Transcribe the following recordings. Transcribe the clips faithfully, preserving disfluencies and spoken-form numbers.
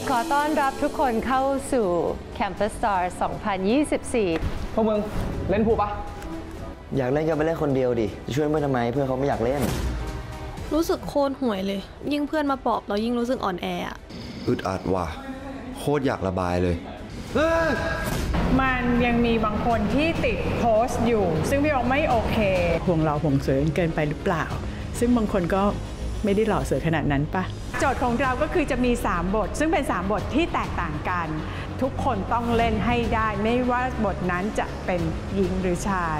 ขอต้อนรับทุกคนเข้าสู่ Campus Star สองพันยี่สิบสี่พวกมึงเล่นพูปะอยากเล่นก็ไปเล่นคนเดียวดิจะช่วยเพื่อนทำไมเพื่อนเขาไม่อยากเล่นรู้สึกโคตรห่วยเลยยิ่งเพื่อนมาปลอบเรายิ่งรู้สึกอ่อนแออะอึดอัดว่ะโคตรอยากระบายเลยมันยังมีบางคนที่ติดโพสต์อยู่ซึ่งพี่บอกไม่โอเคห่วงเราห่วงสวยเกินไปหรือเปล่าซึ่งบางคนก็ไม่ได้หล่อสวยขนาดนั้นปะโจทย์ของเราก็คือจะมีสามบทซึ่งเป็นสามบทที่แตกต่างกันทุกคนต้องเล่นให้ได้ไม่ว่าบทนั้นจะเป็นหญิงหรือชาย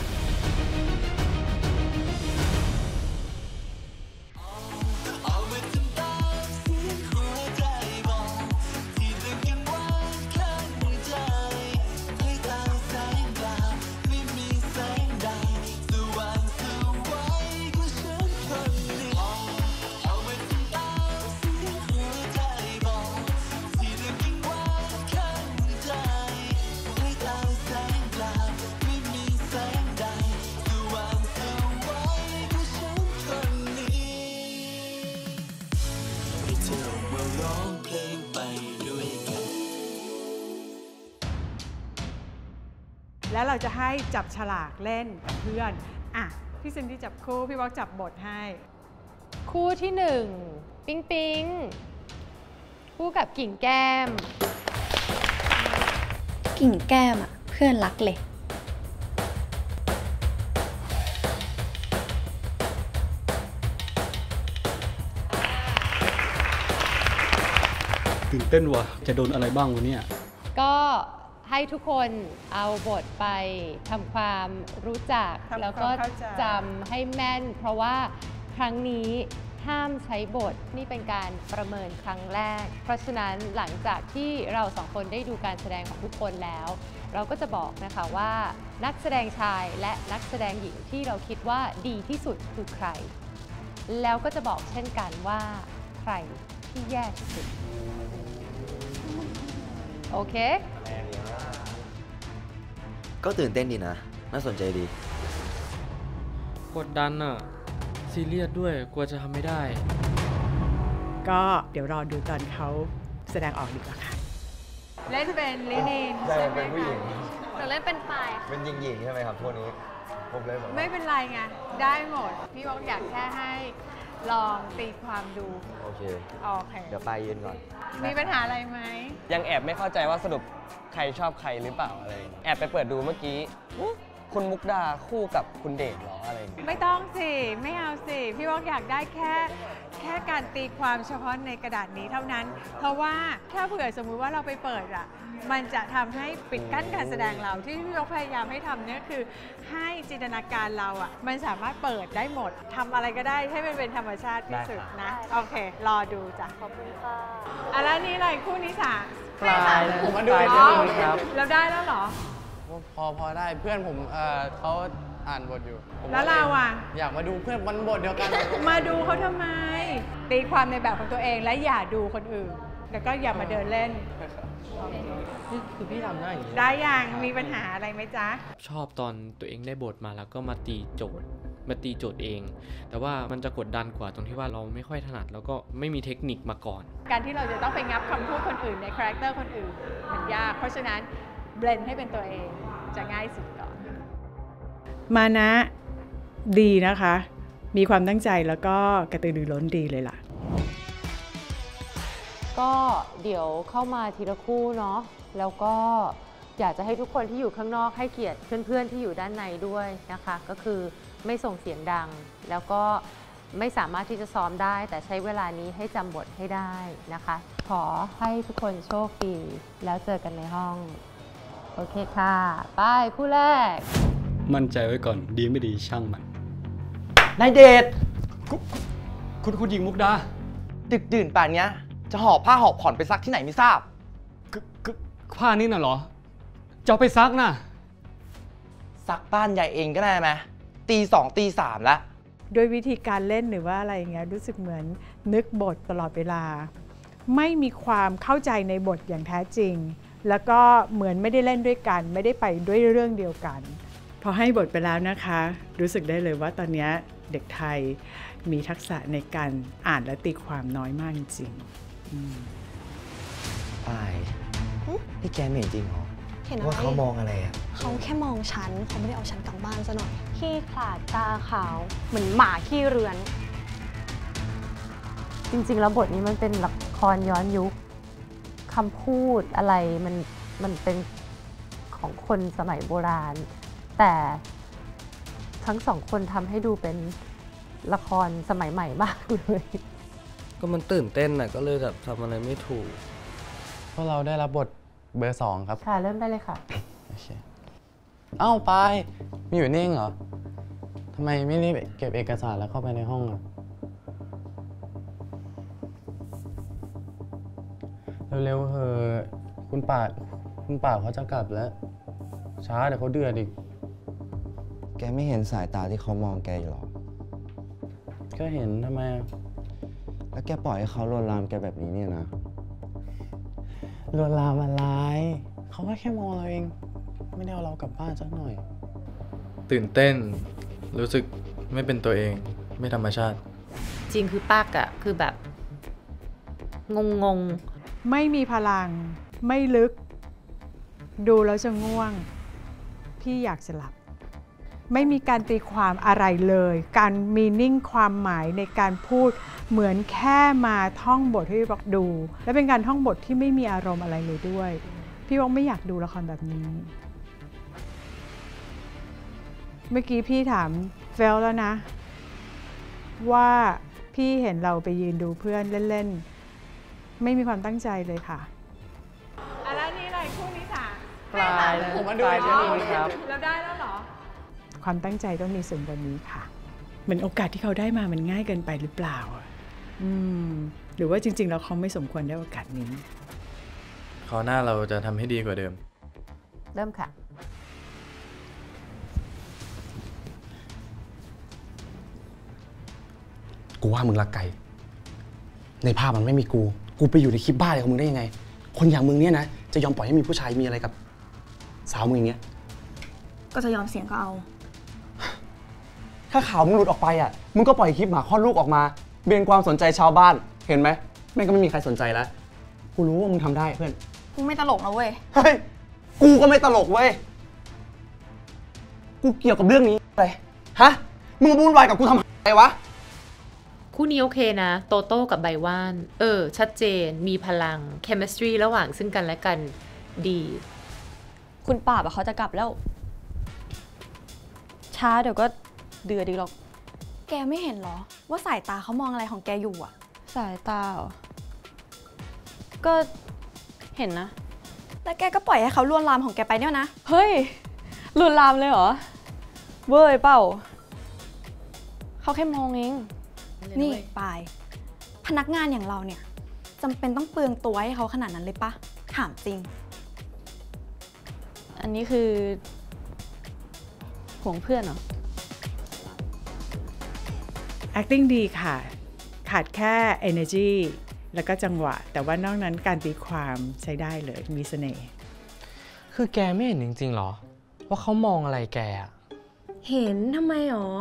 แล้วเราจะให้จับฉลากเล่นกับเพื่อนอ่ะพี่ซินดี้จับคู่พี่บอกจับบทให้คู่ที่หนึ่งปิ๊งปิ๊งคู่กับกิ่งแก้มกิ่งแก้มอ่ะเพื่อนรักเลยตื่นเต้นว่ะจะโดนอะไรบ้างวะเนี่ยก็ให้ทุกคนเอาบทไปทำความรู้จักแล้วก็จำให้แม่นเพราะว่าครั้งนี้ห้ามใช้บทนี่เป็นการประเมินครั้งแรกเพราะฉะนั้นหลังจากที่เราสองคนได้ดูการแสดงของทุกคนแล้วเราก็จะบอกนะคะว่านักแสดงชายและนักแสดงหญิงที่เราคิดว่าดีที่สุดคือใครแล้วก็จะบอกเช่นกันว่าใครที่แย่ที่สุดโอเคก็ตื่นเต้นดีนะน่าสนใจดีกดดันอะซีเรียสด้วยกลัวจะทำไม่ได้ก็เดี๋ยวรอดูตอนเขาแสดงออกดีกว่าค่ะเล่นเป็นลินินใช่เป็นผู้หญิงหนูเล่นเป็นปลายเป็นหญิงๆใช่ไหมครับพวกนี้ผมเลยบอกไม่เป็นไรไงได้หมดพี่บอกอยากแค่ให้ลองตีความดูโอเคโอเคเดี๋ยวไปยืนก่อนมีปัญหาอะไรไหมยังแอบไม่เข้าใจว่าสรุปใครชอบใครหรือเปล่าอะไรแอบไปเปิดดูเมื่อกี้คุณมุกดาคู่กับคุณเดชหรออะไรไม่ต้องสิไม่เอาสิพี่บอกอยากได้แค่แค่การตีความเฉพาะในกระดาษนี้เท่านั้นเพราะว่าถ้าเผื่อสมมุติว่าเราไปเปิดอ่ะมันจะทำให้ปิดกั้นการแสดงเราที่พี่บอกพยายามให้ทำเนี่ยคือให้จินตนาการเราอ่ะมันสามารถเปิดได้หมดทำอะไรก็ได้ให้มันเป็นธรรมชาติที่สุดนะโอเครอดูจ้ะขอบคุณค่ะอะไรนี่อะไรคู่นี้สาปลายผมมาดูเฉยๆครับเราได้แล้วเหรอพอพอได้เพื่อนผมเอ่อเขาอ่านบทอยู่แล้วเราอ่ะอยากมาดูเพื่อนมันบทเดียวกันมาดูเขาทำไมตีความในแบบของตัวเองและอย่าดูคนอื่นแล้วก็อย่ามาเดินเล่นนี่คือพี่ทำได้อย่างนี้ได้ยังมีปัญหาอะไรไหมจ๊ะชอบตอนตัวเองได้บทมาแล้วก็มาตีโจทย์มาตีโจทย์เองแต่ว่ามันจะกดดันกว่าตรงที่ว่าเราไม่ค่อยถนัดแล้วก็ไม่มีเทคนิคมาก่อนการที่เราจะต้องไปงับคำพูดคนอื่นในคาแรคเตอร์คนอื่นมันยากเพราะฉะนั้นเบลนด์ให้เป็นตัวเองจะง่ายสุดก่อนมานะดีนะคะมีความตั้งใจแล้วก็กระตือรือร้นดีเลยล่ะก็เดี๋ยวเข้ามาทีละคู่เนาะแล้วก็อยากจะให้ทุกคนที่อยู่ข้างนอกให้เกียรติเพื่อนๆที่อยู่ด้านในด้วยนะคะก็คือไม่ส่งเสียงดังแล้วก็ไม่สามารถที่จะซ้อมได้แต่ใช้เวลานี้ให้จำบทให้ได้นะคะขอให้ทุกคนโชคดีแล้วเจอกันในห้องโอเคค่ะไปคู่แรกมั่นใจไว้ก่อนดีไม่ดีช่างมันนายเดชคุณคุณหญิงมุกดาดึกดื่นป่านนี้จะหอบผ้าหอบผ่อนไปซักที่ไหนไม่ทราบคือผ้านี่น่ะเหรอจะเอาไปซักน่ะซักบ้านยายเองก็ได้ไหมตีสองตีสามแล้วโดยวิธีการเล่นหรือว่าอะไรอย่างเงี้ยรู้สึกเหมือนนึกบทตลอดเวลาไม่มีความเข้าใจในบทอย่างแท้จริงแล้วก็เหมือนไม่ได้เล่นด้วยกันไม่ได้ไปด้วยเรื่องเดียวกันพอให้บทไปแล้วนะคะรู้สึกได้เลยว่าตอนนี้เด็กไทยมีทักษะในการอ่านและตีความน้อยมากจริงป้ายนี่แกไม่เห็นจริงเหรอเห็นอะไรว่าเขามองอะไรอะเขาแค่มองฉันเขาไม่ได้เอาฉันกลับบ้านซะหน่อยขี้ขลาดตาขาว เหมือนหมาขี้เรือนจริงๆแล้วบทนี้มันเป็นละครย้อนยุคคำพูดอะไรมันมันเป็นของคนสมัยโบราณ แต่ทั้งสองคนทำให้ดูเป็นละครสมัยใหม่มากเลยก็มันตื่นเต้นน่ะก็เลยแบบทำอะไรไม่ถูกพวกเราได้รับบทเบอร์สองครับค่ะ เริ่มได้เลยค่ะโอเคเอ้าปายมีอยู่นี่เองเหรอทำไมไม่รีบเก็บเอกสารแล้วเข้าไปในห้องอ่ะเร็วๆเถอะคุณป่าคุณป่าเขาจะกลับแล้ว ช้าเดี๋ยวเขาเดือดอีกแกไม่เห็นสายตาที่เขามองแกอยู่หรอก็เห็นทำไมแล้วแกปล่อยให้เขาลวนลามแกแบบนี้เนี่ยนะลวนลามอะไรเขาก็แค่มองเราเอง ไม่ได้เอาเรากลับบ้านสักหน่อยตื่นเต้น รู้สึกไม่เป็นตัวเอง ไม่ธรรมชาติจริงคือปากอะคือแบบ งงงไม่มีพลังไม่ลึก ดูแล้วจะง่วง พี่อยากจะหลับ ไม่มีการตีความอะไรเลย การมีนิ่งความหมายในการพูดเหมือนแค่มาท่องบทให้พี่บอกดู และเป็นการท่องบทที่ไม่มีอารมณ์อะไรเลยด้วย พี่บอกไม่อยากดูละครแบบนี้ เมื่อกี้พี่ถามเฟลแล้วนะ ว่าพี่เห็นเราไปยืนดูเพื่อนเล่นๆไม่มีความตั้งใจเลยค่ะอะไรนี่อะไรคู่นี้ค่ะปลายผมมาดูปลายจะมีครับแล้วได้แล้วเหรอ ความตั้งใจต้องมีส่วนกว่านี้ค่ะเหมือนโอกาสที่เขาได้มามันง่ายเกินไปหรือเปล่าอืมหรือว่าจริงๆแล้วเขาไม่สมควรได้โอกาสนี้คราวหน้าเราจะทำให้ดีกว่าเดิมๆ เริ่มค่ะกูว่ามึงรักไก่ ในภาพมันไม่มีกู กูไปอยู่ในคลิปบ้าอะไรของมึงได้ยังไง คนอย่างมึงเนี่ยนะ จะยอมปล่อยให้มีผู้ชายมีอะไรกับสาวมึงอย่างเงี้ยก็จะยอมเสียงก็เอาถ้าข่าวมึงหลุดออกไปอ่ะ มึงก็ปล่อยคลิปหมาคลอดลูกออกมา เบี่ยงความสนใจชาวบ้าน เห็นไหมแม่งก็ไม่มีใครสนใจแล้ว กูรู้ว่ามึงทำได้เพื่อนกูไม่ตลกนะเว้ยเฮ้ย กูก็ไม่ตลกเว้ย กูเกี่ยวกับเรื่องนี้อะไรฮะ มึงมาวุ่นวายกับกูทำอะไรวะคู่นี้โอเคนะ โตโต้กับไบว่าน เออ ชัดเจน มีพลัง เคมิสตรีระหว่างซึ่งกันและกันดีคุณป่าบอะเขาจะกลับแล้ว ช้าเดี๋ยวก็เดือดดีหรอกแกไม่เห็นเหรอ ว่าสายตาเขามองอะไรของแกอยู่อะสายตาเหรอก็เห็นนะแล้วแกก็ปล่อยให้เขาลวนลามของแกไปเนี่ยนะเฮ้ยลุนลามเลยเหรอเว้ยเปล่า เขาแค่มองเองนี่ปาย พนักงานอย่างเราเนี่ยจำเป็นต้องเปลืองตัวให้เขาขนาดนั้นเลยปะถามจริงอันนี้คือห่วงเพื่อนเหรอ acting ดีค่ะ ขาดแค่ energy แล้วก็จังหวะ แต่ว่านอกนั้นการตีความใช้ได้เลยมีเสน่ห์คือแกไม่เห็นจริงๆหรอ ว่าเขามองอะไรแกอะเห็นทำไมหรอ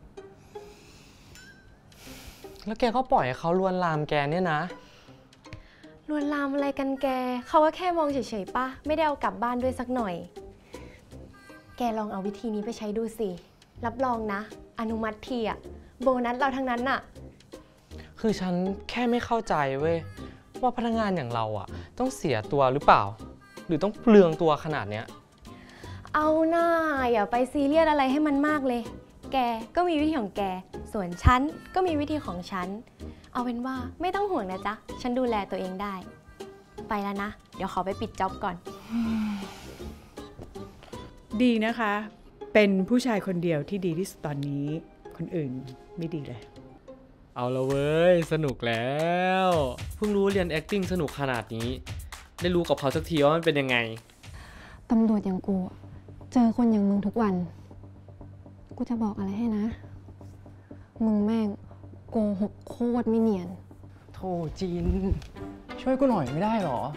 แล้วแกก็ปล่อยให้เขาลวนลามแกเนี่ยนะลวนลามอะไรกันแก เขาก็แค่มองเฉยๆป่ะ ไม่ได้เอากลับบ้านด้วยสักหน่อย แกลองเอาวิธีนี้ไปใช้ดูสิ รับรองนะ อนุมัติทีอะโบนัสเราทั้งนั้นน่ะคือฉันแค่ไม่เข้าใจเว้ย ว่าพนักงานอย่างเราอะต้องเสียตัวหรือเปล่า หรือต้องเปลืองตัวขนาดเนี้ยเอาหน้าอย่าไปซีเรียสอะไรให้มันมากเลย แกก็มีวิธีของแก ส่วนฉันก็มีวิธีของฉัน เอาเป็นว่าไม่ต้องห่วงนะจ๊ะ ฉันดูแลตัวเองได้ ไปแล้วนะ เดี๋ยวขอไปปิดจ็อบก่อนดีนะคะ เป็นผู้ชายคนเดียวที่ดีที่สุดตอนนี้ คนอื่นไม่ดีเลยเอาละเว้ย สนุกแล้ว เพิ่งรู้เรียน acting สนุกขนาดนี้ ได้รู้กับเขาสักทีว่ามันเป็นยังไงตำรวจอย่างกูอะเจอคนอย่างมึงทุกวัน กูจะบอกอะไรให้นะ มึงแม่งโกหกโคตรไม่เนียนโธ่จีน ช่วยกูหน่อยไม่ได้หรอ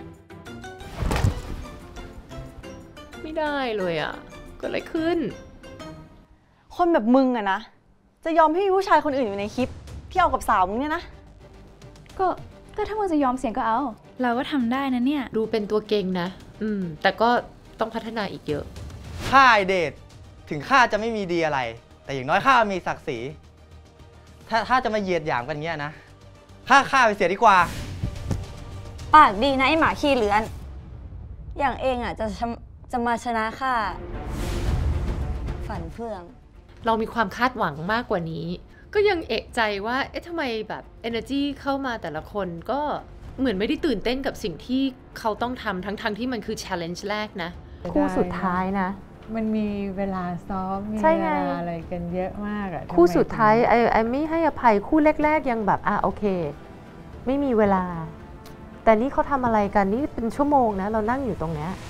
ไม่ได้เลยอะเกิดอะไรขึ้นคนแบบมึงอะนะ จะยอมให้มีผู้ชายคนอื่นอยู่ในคลิปที่เอากับสาวมึงเนี่ยนะก็ก็ถ้ามึงจะยอมเสี่ยงก็เอา เราก็ทำได้นะเนี่ยดูเป็นตัวเก่งนะ อืม แต่ก็ต้องพัฒนาอีกเยอะข้าไอเดทถึงข้าจะไม่มีดีอะไร แต่อย่างน้อยข้ามีศักดิ์ศรี ถ้าถ้าจะมาเหยียดหยามกันเงี้ยนะ ข้าข้าไปเสียดีกว่าปากดีนะไอหมาขี้เลื้อน อย่างเองอ่ะจะจะมาชนะข้าฝันเฟื่องเรามีความคาดหวังมากกว่านี้ ก็ยังเอะใจว่า เอ๊ะทำไมแบบ energy เข้ามาแต่ละคนก็เหมือนไม่ได้ตื่นเต้นกับสิ่งที่เขาต้องทำทั้งๆ ท, ที่มันคือ challenge แรกนะ คู่สุดท้ายนะมันมีเวลาซ้อม มีใช่เวไงลาอะไรกันเยอะมากอะคู่ทำไมสุดท้ายถึงไอ้ไอ้ไม่ให้อภัยคู่แรกๆยังแบบอ่ะโอเค ไม่มีเวลา แต่นี่เขาทำอะไรกันนี่เป็นชั่วโมงนะเรานั่งอยู่ตรงเนี้ย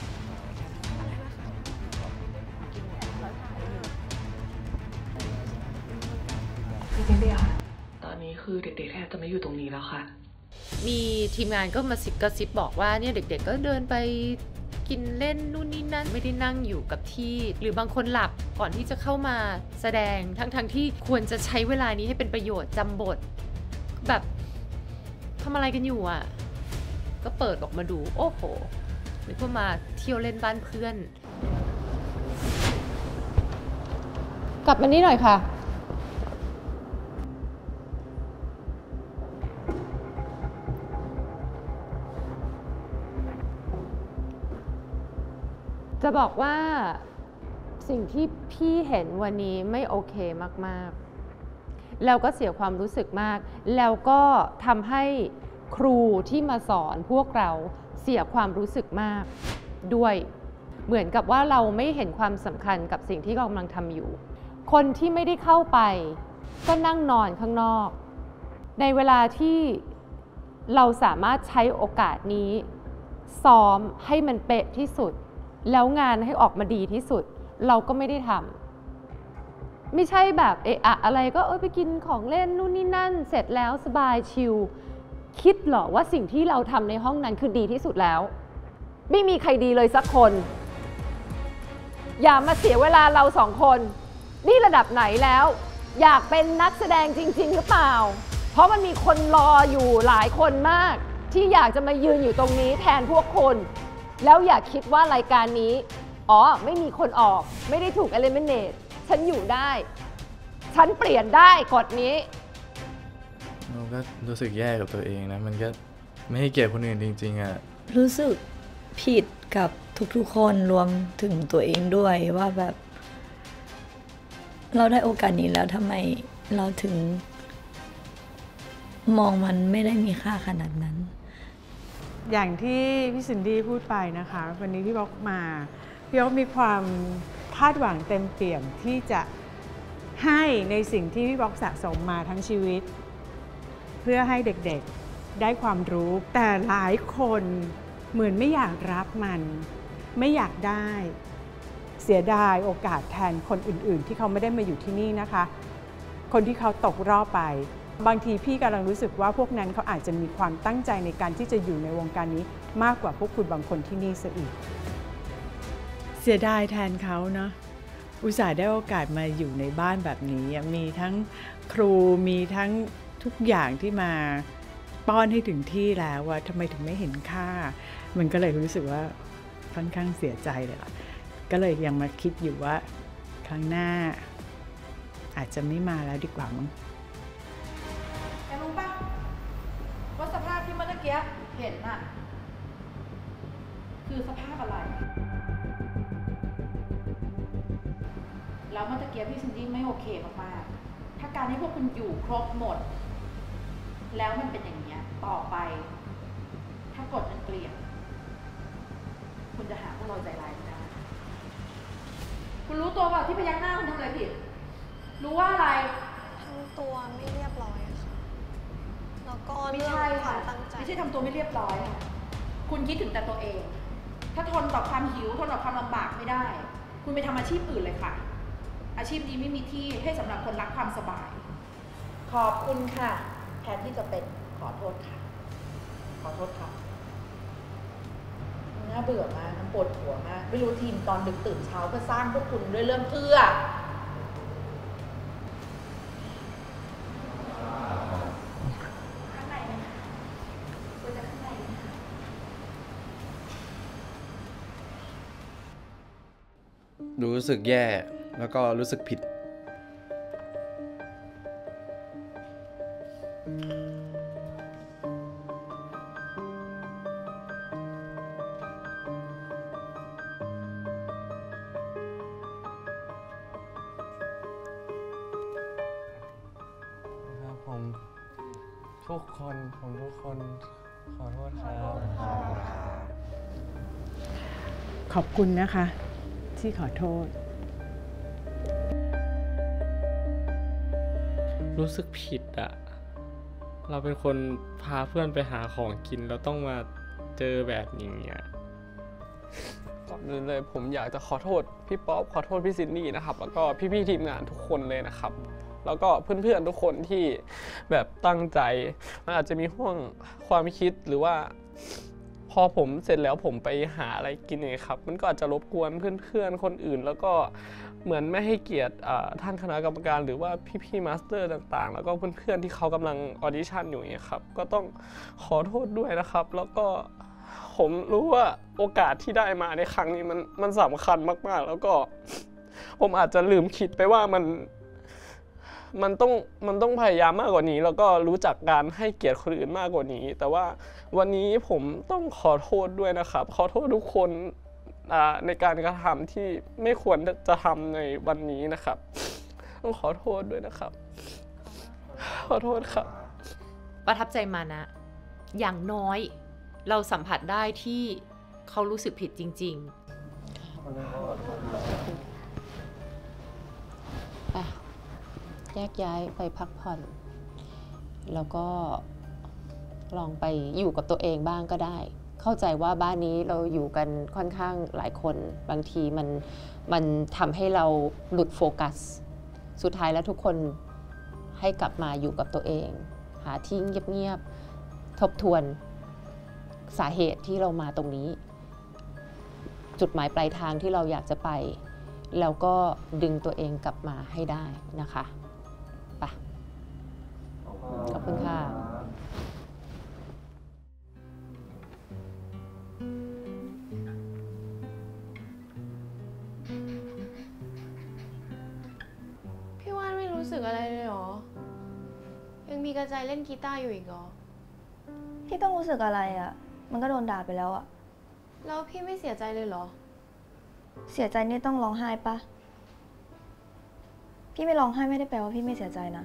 พี่เดียตอนนี้คือเด็กๆแทบจะไม่อยู่ตรงนี้แล้วค่ะมีทีมงานก็มาสิบกระซิบบอกว่าเนี่ยเด็กๆก็เดินไปกินเล่นนู่นนี่นั่นไม่ได้นั่งอยู่กับที่ หรือบางคนหลับก่อนที่จะเข้ามาแสดงทั้งๆ ท, ที่ควรจะใช้เวลานี้ให้เป็นประโยชน์จำบทแบบทำอะไรกันอยู่อ่ะก็เปิดออกมาดูโอ้โหนึกว่ามาเที่ยวเล่นบ้านเพื่อนกลับมานี่หน่อยค่ะจะบอกว่าสิ่งที่พี่เห็นวันนี้ไม่โอเคมากๆแล้วก็เสียความรู้สึกมากแล้วก็ทำให้ครูที่มาสอนพวกเราเสียความรู้สึกมากด้วยเหมือนกับว่าเราไม่เห็นความสำคัญกับสิ่งที่กำลังทำอยู่คนที่ไม่ได้เข้าไปก็นั่งนอนข้างนอกในเวลาที่เราสามารถใช้โอกาสนี้ซ้อมให้มันเป๊ะที่สุดแล้วงานให้ออกมาดีที่สุดเราก็ไม่ได้ทำไม่ใช่แบบเอะอะอะไรก็เออไปกินของเล่นนู่นนี่นั่นเสร็จแล้วสบายชิลคิดเหรอว่าสิ่งที่เราทำในห้องนั้นคือดีที่สุดแล้วไม่มีใครดีเลยสักคนอย่ามาเสียเวลาเราสองคนนี่ระดับไหนแล้วอยากเป็นนักแสดงจริงๆหรือเปล่าเพราะมันมีคนรออยู่หลายคนมากที่อยากจะมายืนอยู่ตรงนี้แทนพวกคุณแล้วอย่าคิดว่ารายการนี้อ๋อไม่มีคนออกไม่ได้ถูก eliminate ฉันอยู่ได้ฉันเปลี่ยนได้กฎนี้เราก็รู้สึกแย่กับตัวเองนะมันก็ไม่ให้เกียรติคนอื่นจริงๆอ่ะรู้สึกผิดกับทุกๆคนรวมถึงตัวเองด้วยว่าแบบเราได้โอกาสนี้แล้วทำไมเราถึงมองมันไม่ได้มีค่าขนาดนั้นอย่างที่พี่ซินดี้พูดไปนะคะวันนี้พี่บอกมาพี่บอกมีความคาดหวังเต็มเปี่ยมที่จะให้ในสิ่งที่พี่บอกสะสมมาทั้งชีวิตเพื่อให้เด็กๆได้ความรู้แต่หลายคนเหมือนไม่อยากรับมันไม่อยากได้เสียดายโอกาสแทนคนอื่นๆที่เขาไม่ได้มาอยู่ที่นี่นะคะคนที่เขาตกรอบไปบางทีพี่กำลังรู้สึกว่าพวกนั้นเขาอาจจะมีความตั้งใจในการที่จะอยู่ในวงการนี้มากกว่าพวกคุณบางคนที่นี่ซะอีกเสียดายแทนเขาเนาะอุตส่าห์ได้โอกาสมาอยู่ในบ้านแบบนี้มีทั้งครูมีทั้งทุกอย่างที่มาป้อนให้ถึงที่แล้วว่าทำไมถึงไม่เห็นค่ามันก็เลยรู้สึกว่าค่อนข้างเสียใจเลยล่ะก็เลยยังมาคิดอยู่ว่าครั้งหน้าอาจจะไม่มาแล้วดีกว่ามั้งแกรู้ปะว่าสภาพที่เมื่อกี้เห็นน่ะคือสภาพอะไรแล้วเมื่อกี้พี่ซินดี้ไม่โอเคมากๆถ้าการให้พวกคุณอยู่ครบหมดแล้วมันเป็นอย่างนี้ต่อไปถ้ากฎมันเปลี่ยนคุณจะหาพวกเราใจร้ายไม่ได้คุณรู้ตัวเปล่าที่พยักหน้าคุณทำอะไรผิดรู้ว่าอะไรทำตัวไม่เรียบร้อยค่ะแล้วก็ไม่ใช่ค่ะไม่ใช่ทำตัวไม่เรียบร้อยค่ะคุณคิดถึงแต่ตัวเองถ้าทนต่อความหิวทนต่อความลำบากไม่ได้คุณไปทำอาชีพอื่นเลยค่ะอาชีพนี้ไม่มีที่ให้สำหรับคนรักความสบายขอบคุณค่ะแทนที่จะเป็นขอโทษค่ะขอโทษค่ะน่าเบื่อมากปวดหัวมากไม่รู้ทีมตอนดึกตื่นเช้าเพื่อสร้างพวกคุณด้วยเรื่องเพื่อรู้สึกแย่แล้วก็รู้สึกผิดครับผมทุกคนผมทุกคนขอโทษครับขอบคุณนะคะที่ขอโทษรู้สึกผิดอะเราเป็นคนพาเพื่อนไปหาของกินแล้วต้องมาเจอแบบนี้อะก่อนอื่นเลยผมอยากจะขอโทษพี่ป๊อปขอโทษพี่ซินนี่นะครับแล้วก็พี่ๆทีมงานทุกคนเลยนะครับแล้วก็เพื่อนๆทุกคนที่แบบตั้งใจมันอาจจะมีห่วงความคิดหรือว่าพอผมเสร็จแล้วผมไปหาอะไรกินเองครับมันก็อาจจะรบกวนเพื่อนๆคนอื่นแล้วก็เหมือนไม่ให้เกียรติท่านคณะกรรมการหรือว่าพี่ๆมาสเตอร์ต่างๆแล้วก็เพื่อนๆที่เขากำลังออดิชั่นอยู่เนี่ยครับก็ต้องขอโทษด้วยนะครับแล้วก็ผมรู้ว่าโอกาสที่ได้มาในครั้งนี้มันมันสำคัญมากๆแล้วก็ผมอาจจะลืมคิดไปว่ามันมันต้องมันต้องพยายามมากกว่านี้แล้วก็รู้จักการให้เกียรติคนอื่นมากกว่านี้แต่ว่าวันนี้ผมต้องขอโทษด้วยนะครับขอโทษทุกคนในการกระทำที่ไม่ควรจะทำในวันนี้นะครับต้องขอโทษด้วยนะครับขอโทษครับประทับใจมานะอย่างน้อยเราสัมผัสได้ที่เขารู้สึกผิดจริงๆแยกย้ายไปพักผ่อนแล้วก็ลองไปอยู่กับตัวเองบ้างก็ได้เข้าใจว่าบ้านนี้เราอยู่กันค่อนข้างหลายคนบางทีมันมันทำให้เราหลุดโฟกัสสุดท้ายแล้วทุกคนให้กลับมาอยู่กับตัวเองหาที่เงียบๆทบทวนสาเหตุที่เรามาตรงนี้จุดหมายปลายทางที่เราอยากจะไปแล้วก็ดึงตัวเองกลับมาให้ได้นะคะไปขอบคุณค่ะพี่ว่านไม่รู้สึกอะไรเลยเหรอยังมีกระจายเล่นกีตาร์อยู่อีกเหรอพี่ต้องรู้สึกอะไรอะมันก็โดนด่าไปแล้วอะแล้วพี่ไม่เสียใจเลยเหรอเสียใจนี่ต้องร้องไห้ปะพี่ไม่ร้องไห้ไม่ได้แปลว่าพี่ไม่เสียใจนะ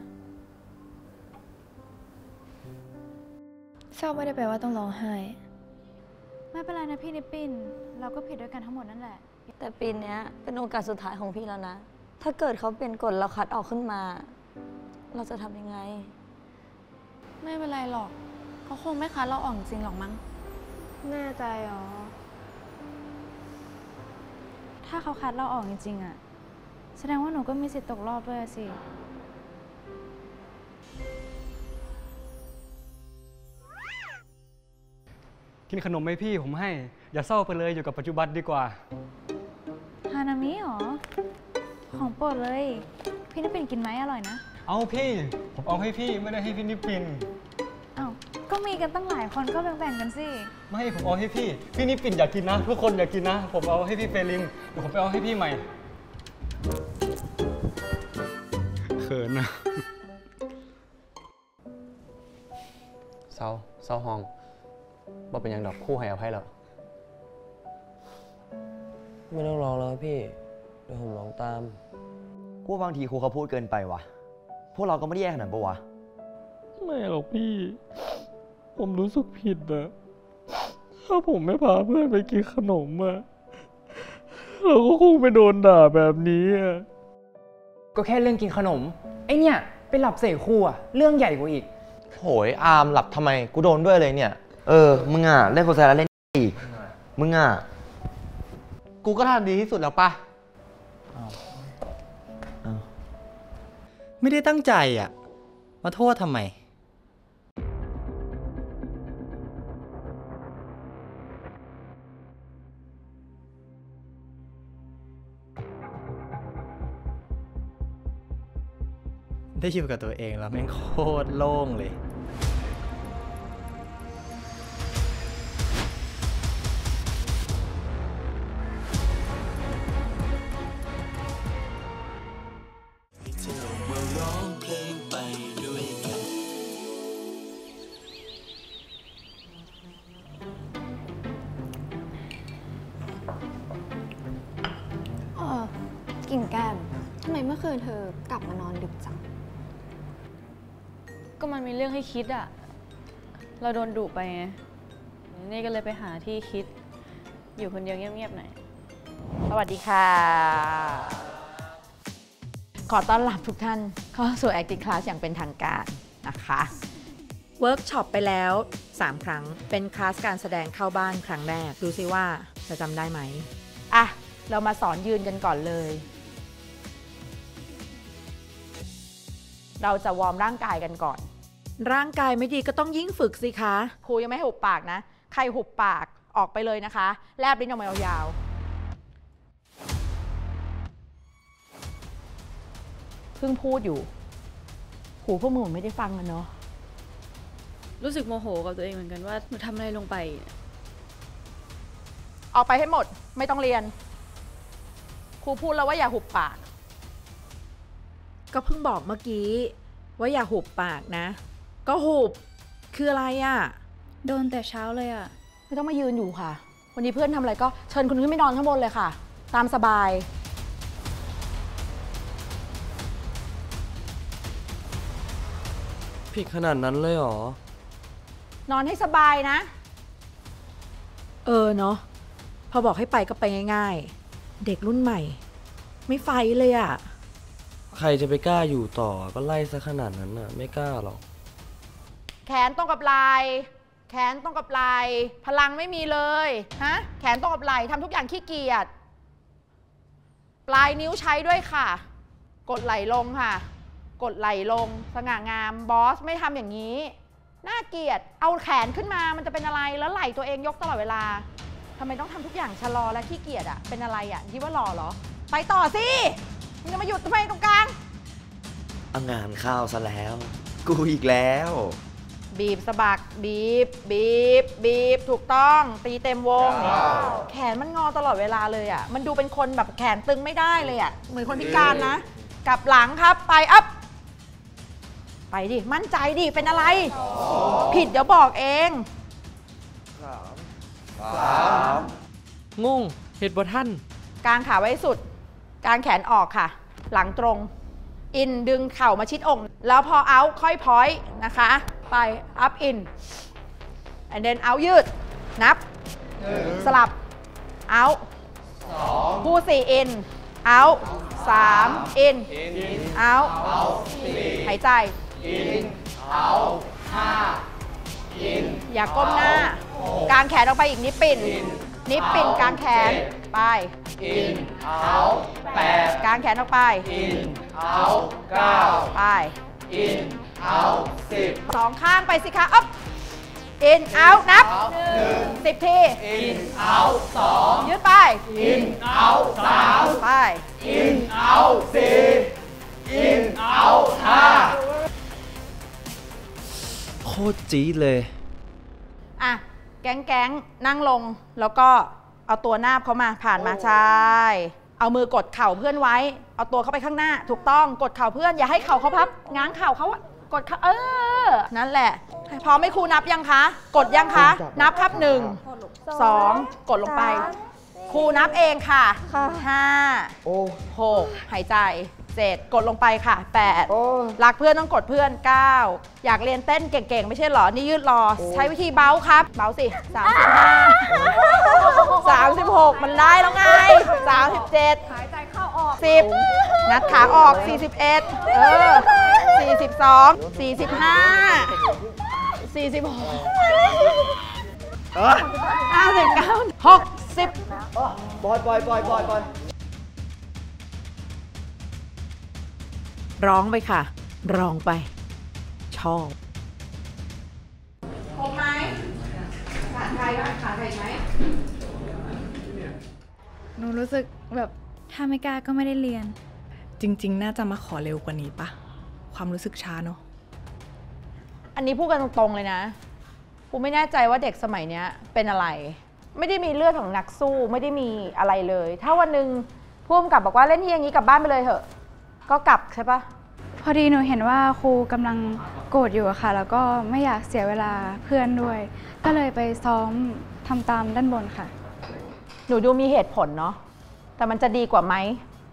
เศร้าไม่ได้แปลว่าต้องร้องไห้ไม่เป็นไรนะพี่นิปปินเราก็ผิดด้วยกันทั้งหมดนั่นแหละแต่ปีนี้เป็นโอกาสสุดท้ายของพี่แล้วนะถ้าเกิดเขาเป็นกฎเราคัดออกขึ้นมาเราจะทำยังไงไม่เป็นไรหรอกเขาคงไม่คัดเราออกจริงหรอกมั้งแน่ใจหรอถ้าเขาคัดเราออกจริงๆอะแสดงว่าหนูก็มีสิทธิ์ตกรอบด้วยสิกินขนมไหมพี่ผมให้อย่าเศร้าไปเลยอยู่กับปัจจุบันดีกว่าฮานามิหรอของโปรดเลยพี่นิปปินกินไหมอร่อยนะเอาพี่ผมเอาให้พี่ไม่ได้ให้พี่นิปปินอ้าวก็มีกันตั้งหลายคนก็แบ่งๆกันสิไม่ผมเอาให้พี่พี่นิปปินอยากกินนะทุกคนอยากกินนะผมเอาให้พี่เฟลินเดี๋ยวผมไปเอาให้พี่ใหม่เขินนะเศร้าเศร้าห้องว่าเป็นอย่างดอกคู่ให้อภัยแล้วไม่ต้องร้องแล้วพี่เดี๋ยวผมร้องตามกูบางทีครูเขาพูดเกินไปวะพวกเราก็ไม่ได้แย่ขนาดปะวะไม่หรอกพี่ผมรู้สึกผิดอะถ้าผมไม่พาเพื่อนไปกินขนมอะเราก็คงไปโดนด่าแบบนี้อะก็แค่เรื่องกินขนมไอเนี่ยไปหลับเสกครูอะเรื่องใหญ่กว่าอีกโหยอาร์มหลับทำไมกูโดนด้วยเลยเนี่ยเออมึงอ่ะเล่นโฟร์ไซด์แล้วเล่นอีกมึงอ่ะกูก็ทำดีที่สุดแล้วป่ะไม่ได้ตั้งใจอ่ะมาโทษทำไมได้อยู่กับตัวเองแล้วแม่งโคตรโล่งเลยกิ่งแก้มทำไมเมื่อคืนเธอกลับมานอนดึกจังก็มันมีเรื่องให้คิดอะเราโดนดุไปไงนี่ก็เลยไปหาที่คิด อยู่คนเดียวเงียบๆหน่อยสวัสดีค่ะ ขอต้อนรับทุกท่านเข้าสู่ acting class อย่างเป็นทางการนะคะเวิร์กช็อปไปแล้วสามครั้งเป็นคลาสการแสดงเข้าบ้านครั้งแรกดูซิว่าจะจำได้ไหมอ่ะเรามาสอนยืนกันก่อนเลยเราจะวอร์มร่างกายกันก่อนร่างกายไม่ดีก็ต้องยิ่งฝึกสิคะครูยังไม่ให้หุบปากนะใครหุบปากออกไปเลยนะคะแลบลิ้นออกมายาวๆเพิ่งพูดอยู่หูพวกมึงไม่ได้ฟังกันเนาะรู้สึกโมโหกับตัวเองเหมือนกันว่าหนูทำอะไรลงไปออกไปให้หมดไม่ต้องเรียนครูพูดแล้วว่าอย่าหุบปากก็เพิ่งบอกเมื่อกี้ว่าอย่าหุบปากนะก็หุบคืออะไรอ่ะโดนแต่เช้าเลยอ่ะไม่ต้องมายืนอยู่ค่ะวันนี้เพื่อนทำอะไรก็เชิญคุณขึ้นไปนอนข้างบนเลยค่ะตามสบายผิดขนาดนั้นเลยเหรอนอนให้สบายนะเออเนาะพอบอกให้ไปก็ไปง่ายๆเด็กรุ่นใหม่ไม่ไฟเลยอ่ะใครจะไปกล้าอยู่ต่อก็ไล่ซะขนาดนั้นน่ะไม่กล้าหรอกแขนตรงกับไหล่แขนตรงกับไหล่พลังไม่มีเลยฮะแขนตรงกับไหล่ทำทุกอย่างขี้เกียจปลายนิ้วใช้ด้วยค่ะกดไหล่ลงค่ะกดไหล่ลงสง่างามบอสไม่ทำอย่างนี้น่าเกลียดเอาแขนขึ้นมามันจะเป็นอะไรแล้วไหล่ตัวเองยกตลอดเวลาทำไมต้องทำทุกอย่างชะลอและขี้เกียจอะเป็นอะไรอะคิดว่าหล่อเหรอไปต่อสิมึงจะมาหยุดทำไมตรงกลางเอางานข้าวซะแล้วกูอีกแล้วบีบสะบักบีบบีบบีบถูกต้องตีเต็มวงแขนมันงอตลอดเวลาเลยอ่ะมันดูเป็นคนแบบแขนตึงไม่ได้เลยอ่ะเหมือนคนพิการนะกลับหลังครับไปอัพไปดิมั่นใจดิเป็นอะไรผิดเดี๋ยวบอกเองสามสามงงเหตุบ่ท่านกางขาไว้สุดกางแขนออกค่ะหลังตรงอินดึงเข่ามาชิดอกแล้วพอเอาค่อยพอยต์นะคะไป up in and then out ยืดนับสลับ out พูดสี่ in out สาม in out หายใจ in out ห้า in อย่าก้มหน้ากางแขนออกไปอีกนิดปิ่นนิดปิ่นกางแขนไป in out แปดกางแขนออกไป in out เก้าไป in out สิบสองข้างไปสิคะอ๊บ in out นับสิบที in out สองยืดไป in out สามไป in out สี่ in out ห้าโคตรจี๊ดเลยอ่ะแก๊งแก๊งนั่งลงแล้วก็เอาตัวหน้าเขามาผ่านมาใช่เอามือกดเข่าเพื่อนไว้เอาตัวเข้าไปข้างหน้าถูกต้องกดเข่าเพื่อนอย่าให้เข่าเขาพับง้างเข่าเขาอะกดเข่าเออนั่นแหละพร้อมไม่ครูนับยังคะกดยังคะนับครับหนึ่งสองกดลงไปครูนับเองค่ะห้าหกหายใจเจ็ดกดลงไปค่ะแปดรักเพื่อนต้องกดเพื่อนเก้าอยากเรียนเต้นเก่งๆไม่ใช่หรอนี่ยืดรอใช้วิธีเบ้าครับเบ้าสิสามสิบห้าสามสิบหกมันได้แล้วไงสามสิบเจ็ดหายใจเข้าออกสิบงัดขาออกสี่สิบเอ็ดเออสี่สิบสองสี่สิบห้าสี่สิบหกห้าสิบเก้าหกสิบปล่อยปล่อยปล่อยปล่อยปล่อยร้องไปค่ะร้องไปชอบครบไหมขาดใครบ้างขาดใครไหมหนูรู้สึกแบบถ้าไม่กล้าก็ไม่ได้เรียนจริงๆน่าจะมาขอเร็วกว่านี้ปะความรู้สึกช้าเนาะอันนี้พูดกันตรงๆเลยนะกูไม่แน่ใจว่าเด็กสมัยนี้เป็นอะไรไม่ได้มีเลือดของนักสู้ไม่ได้มีอะไรเลยถ้าวันหนึ่งผู้กำกับบอกว่าเล่นที่อย่างนี้กลับบ้านไปเลยเถอะก็กลับใช่ปะพอดีหนูเห็นว่าครูกำลังโกรธอยู่อะค่ะแล้วก็ไม่อยากเสียเวลาเพื่อนด้วยก็เลยไปซ้อมทำตามด้านบนค่ะหนูดูมีเหตุผลเนาะแต่มันจะดีกว่าไหม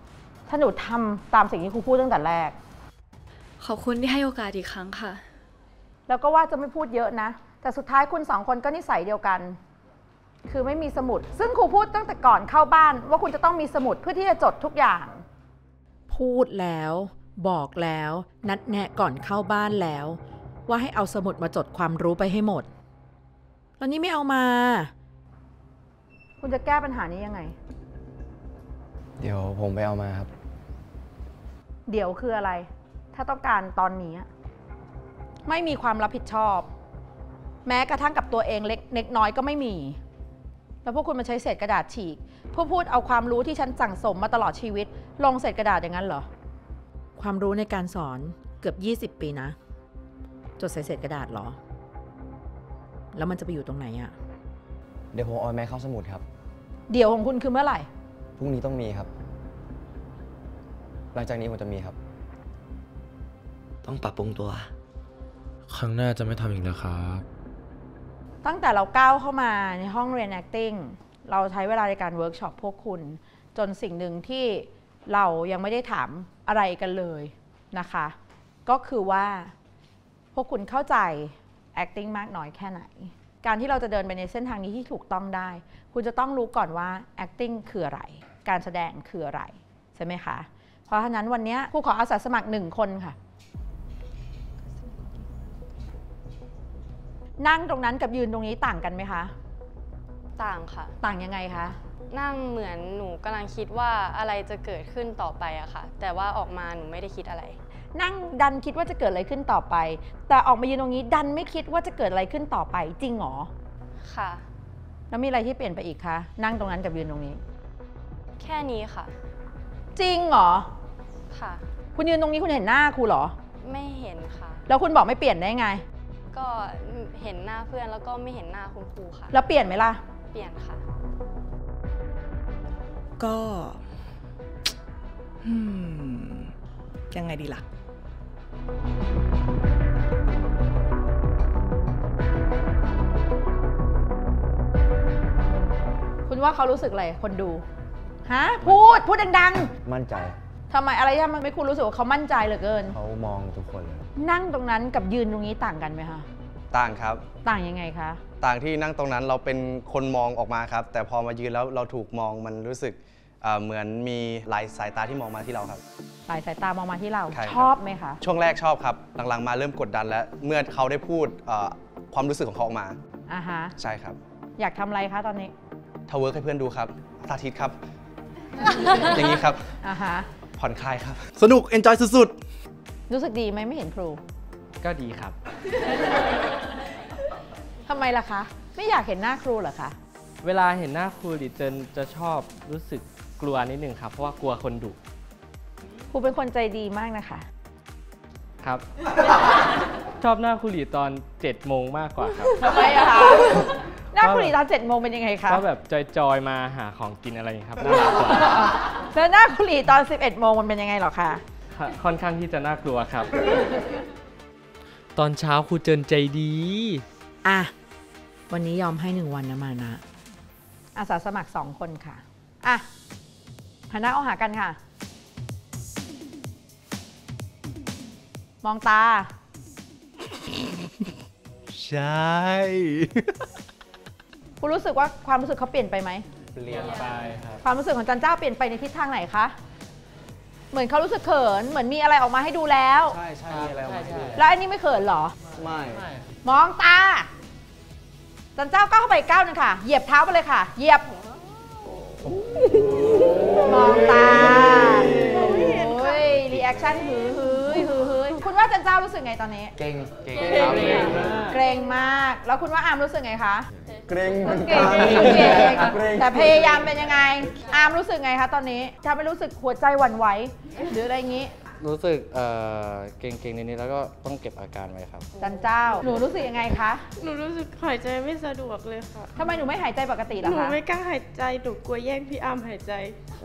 ถ้าหนูทำตามสิ่งที่ครูพูดตั้งแต่แรกขอบคุณที่ให้โอกาสอีกครั้งค่ะแล้วก็ว่าจะไม่พูดเยอะนะแต่สุดท้ายคุณสองคนก็นิสัยเดียวกันคือไม่มีสมุดซึ่งครูพูดตั้งแต่ก่อนเข้าบ้านว่าคุณจะต้องมีสมุดเพื่อที่จะจดทุกอย่างพูดแล้วบอกแล้วนัดแนะก่อนเข้าบ้านแล้วว่าให้เอาสมุดมาจดความรู้ไปให้หมดแล้วนี่ไม่เอามาคุณจะแก้ปัญหานี้ยังไงเดี๋ยวผมไปเอามาครับเดี๋ยวคืออะไรถ้าต้องการตอนนี้ไม่มีความรับผิดชอบแม้กระทั่งกับตัวเองเล็กเล็กน้อยก็ไม่มีแล้วพวกคุณมาใช้เศษกระดาษฉีกเพื่อพูดเอาความรู้ที่ฉันสั่งสมมาตลอดชีวิตลงเศษกระดาษอย่างนั้นเหรอความรู้ในการสอนเกือบยี่สิบปีนะจดใส่เศษกระดาษเหรอแล้วมันจะไปอยู่ตรงไหนอะเดี๋ยวผมเอาแม่เข้าสมุดครับเดี๋ยวของคุณคือเมื่อไหร่พรุ่งนี้ต้องมีครับหลังจากนี้ผมจะมีครับต้องปรับปรุงตัวครั้งหน้าจะไม่ทำอีกแล้วครับตั้งแต่เราก้าวเข้ามาในห้องเรียน acting เราใช้เวลาในการเวิร์กช็อปพวกคุณจนสิ่งหนึ่งที่เรายังไม่ได้ถามอะไรกันเลยนะคะก็คือว่าพวกคุณเข้าใจ acting มากน้อยแค่ไหนการที่เราจะเดินไปในเส้นทางนี้ที่ถูกต้องได้คุณจะต้องรู้ก่อนว่า acting คืออะไรการแสดงคืออะไรใช่ไหมคะเพราะฉะนั้นวันนี้ครูขออาสาสมัครหนึ่งคนค่ะนั่งตรงนั้นกับยืนตรงนี้ต่างกันไหมคะต่างค่ะต่างยังไงคะนั่งเหมือนหนูกำลังคิดว่าอะไรจะเกิดขึ้นต่อไปอะค่ะแต่ว่าออกมาหนูไม่ได้คิดอะไรนั่งดันคิดว่าจะเกิดอะไรขึ้นต่อไปแต่ออกมายืนตรงนี้ดันไม่คิดว่าจะเกิดอะไรขึ้นต่อไปจริงหรอค่ะแล้วมีอะไรที่เปลี่ยนไปอีกคะนั่งตรงนั้นกับยืนตรงนี้แค่นี้ค่ะจริงหรอค่ะคุณยืนตรงนี้คุณเห็นหน้าครูหรอไม่เห็นค่ะแล้วคุณบอกไม่เปลี่ยนได้ไงก็เห็นหน้าเพื่อนแล้วก็ไม่เห็นหน้าคุณครูค่ะแล้วเปลี่ยนไหมล่ะเปลี่ยนค่ะก็ยังไงดีล่ะคุณว่าเขารู้สึกอะไรคนดูฮะพูดพูดดังๆมั่นใจทำไมอะไรที่มันไม่คุณรู้สึกว่าเขามั่นใจเหลือเกินเขามองทุกคนเลยนั่งตรงนั้นกับยืนตรงนี้ต่างกันไหมคะต่างครับต่างยังไงคะต่างที่นั่งตรงนั้นเราเป็นคนมองออกมาครับแต่พอมายืนแล้วเราถูกมองมันรู้สึกเหมือนมีหลายสายตาที่มองมาที่เราครับหลายสายตามองมาที่เราชอบไหมคะช่วงแรกชอบครับหลังๆมาเริ่มกดดันแล้วเมื่อเขาได้พูดความรู้สึกของเขาออกมาอ่าฮะใช่ครับอยากทำอะไรคะตอนนี้ทาวเวิร์กให้เพื่อนดูครับสาธิตครับ อย่างนี้ครับอ่าฮะผ่อนคลายครับสนุกเอนจอยสุดๆรู้สึกดีไหมไม่เห็นครูก็ดีครับทำไมล่ะคะไม่อยากเห็นหน้าครูเหรอคะเวลาเห็นหน้าครูดิเจนจะชอบรู้สึกกลัวนิดนึงครับเพราะว่ากลัวคนดุครูเป็นคนใจดีมากนะคะครับ ชอบหน้าครูหลีตอนเจ็ดโมงมากกว่าครับทำไมอะคะหน้าครูหลีตอนเจ็ดโมงเป็นยังไงคะก็แบบจอยๆมาหาของกินอะไรอย่างนี้ครับน่ารักกว่าแล้วหน้าครูหลีตอนสิบเอ็ดโมงมันเป็นยังไงหรอคะค่อนข้างที่จะน่ากลัวครับตอนเช้าครูเจนใจดีอ่ะวันนี้ยอมให้หนึ่งวันนะมานะอาสาสมัครสองคนค่ะอ่ะหันหน้าเอาหากันค่ะมองตาใช่คุณรู้สึกว่าความรู้สึกเขาเปลี่ยนไปไหมเปลี่ยนไปครับความรู้สึกของจันเจ้าเปลี่ยนไปในทิศทางไหนคะเหมือนเขารู้สึกเขินเหมือนมีอะไรออกมาให้ดูแล้วใช่ใช่มีอะไรออกมาให้ดูแล้วอันนี้ไม่เขินหรอไม่มองตาจันเจ้าก้าวเข้าไปก้าวนึงค่ะเหยียบเท้าไปเลยค่ะเหยียบมองตาโอ้ยรีแอคชั่นหือหือหือหือคุณว่าจันเจ้ารู้สึกไงตอนนี้เก่งเก่งเกรงมากแล้วคุณว่าอาร์มรู้สึกไงคะเกรงเหมือนกันแต่พยายามเป็นยังไงอาร์มรู้สึกไงคะตอนนี้ทำให้รู้สึกหัวใจหวั่นไหวหรืออะไรอย่างนี้รู้สึกเก่งๆในนี้แล้วก็ต้องเก็บอาการไว้ครับจันเจ้าหนูรู้สึกยังไงคะหนูรู้สึกหายใจไม่สะดวกเลยค่ะทำไมหนูไม่หายใจปกติล่ะคะหนูไม่กล้าหายใจหนูกลัวแย่งพี่อาร์มหายใจเอ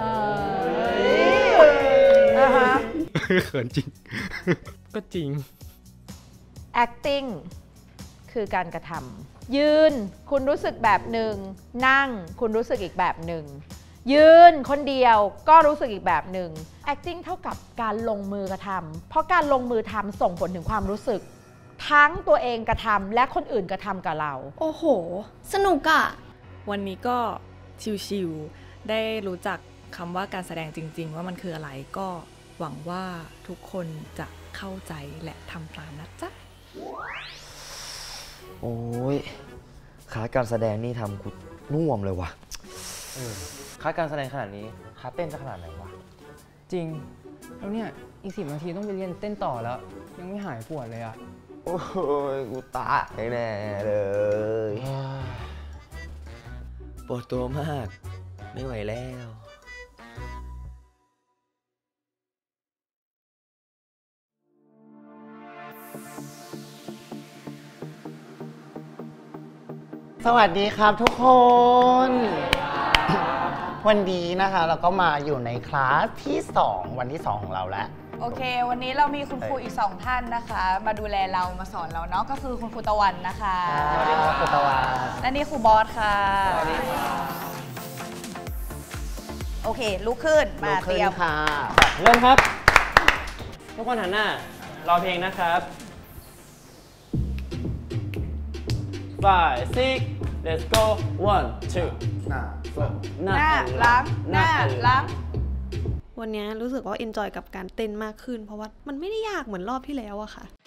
อฮะเขินจริงก็จริง acting คือการกระทำยืนคุณรู้สึกแบบหนึ่งนั่งคุณรู้สึกอีกแบบหนึ่งยืนคนเดียวก็รู้สึกอีกแบบหนึ่ง acting เท่ากับการลงมือกระทำเพราะการลงมือทำส่งผลถึงความรู้สึกทั้งตัวเองกระทำและคนอื่นกระทำกับเราโอ้โหสนุกอะวันนี้ก็ชิวๆได้รู้จักคำว่าการแสดงจริงๆว่ามันคืออะไรก็หวังว่าทุกคนจะเข้าใจและทำตามนะจ๊ะโอ้ยคลาสการแสดงนี่ทำกูน่วมเลยว่ะคลาสการแสดงขนาดนี้คลาสเต้นจะขนาดไหนวะจริง แล้วเนี่ย อีกสิบนาทีต้องไปเรียนเต้นต่อแล้ว ยังไม่หายปวดเลยอะโอ้ยกูตายแน่เลยปวดตัวมากไม่ไหวแล้วสวัสดีครับทุกคน วันนี้นะคะเราก็มาอยู่ในคลาสที่สองวันที่สองของเราแล้วโอเควันนี้เรามีคุณครูอีกสองท่านนะคะ มาดูแลเรามาสอนเราเนาะก็คือคุณครูตะวันนะคะสวัสดีครับครูตะวันและนี่ครูบอสค่ะโอเคลุกขึ้นมาเตรียมค่ะเริ่มครับทุกคนหันหน้ารอเพลงนะครับ five six let's go one two หน้าหน้าล้างหน้าล้างวันนี้รู้สึกว่าเอนจอยกับการเต้นมากขึ้นเพราะว่ามันไม่ได้ยากเหมือนรอบที่แล้วอะค่ะ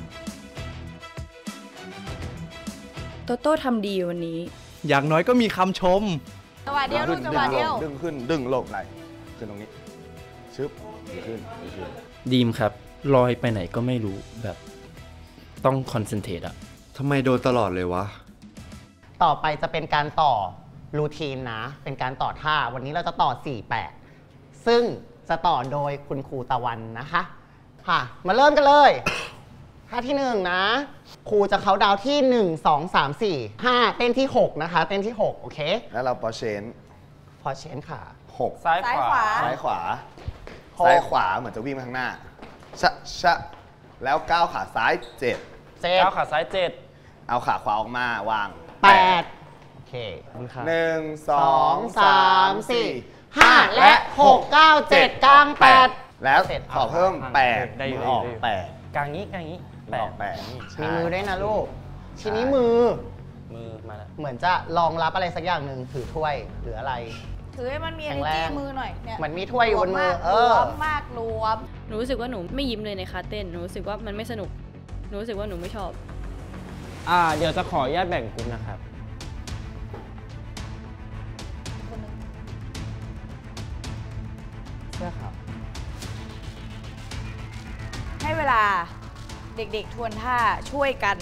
โตโต้ทำดีวันนี้อย่างน้อยก็มีคำชมจังหวะเดียวลูกจังหวะเดียวดึงขึ้นดึงลงไหลขึ้นตรงนี้ชึบดึงขึ้นดึงขึ้นดีมครับลอยไปไหนก็ไม่รู้แบบต้องคอนเซนเทรตอะทำไมโดนตลอดเลยวะต่อไปจะเป็นการต่อรูทีนนะเป็นการต่อท่าวันนี้เราจะต่อสี่แปดซึ่งจะต่อโดยคุณครูตะวันนะคะค่ะมาเริ่มกันเลยท่าที่หนึ่งนะครูจะเขาดาวที่หนึ่ง สอง สาม สี่ ห้าเต้นที่หกนะคะเต้นที่หกโอเคแล้วเราพอเชนพอเชนค่ะหกซ้ายขวาซ้ายขวาซ้ายขวาเหมือนจะวิ่งไปข้างหน้าชะชะแล้วก้าวขาซ้ายเจ็ดก้าวขาซ้ายเจ็ดเอาขาขวาออกมาวางแปดโอเคหนึ่ง สองสาม สี่ห้าและหก เก้า เจ็ดกลางแปดแล้วขอเพิ่มแปดได้อยู่ออกแปดกลางนี้กลางนี้แปดแปดมีมือด้วยนะลูกทีนี้มือมือมาแล้วเหมือนจะรองรับอะไรสักอย่างหนึ่งถือถ้วยหรืออะไรถือให้มันมีอะไรที่มือหน่อยเนี่ยมันมีถ้วยอยู่บนมือเออรวมมากรวมหนูรู้สึกว่าหนูไม่ยิ้มเลยในคลาสเต้นหนูรู้สึกว่ามันไม่สนุกหนูรู้สึกว่าหนูไม่ชอบอ่าเดี๋ยวจะขออนุญาตแบ่งกลุ่มนะครับเสื้อขาวให้เวลาเด็กๆทวนท่าช่วยกัน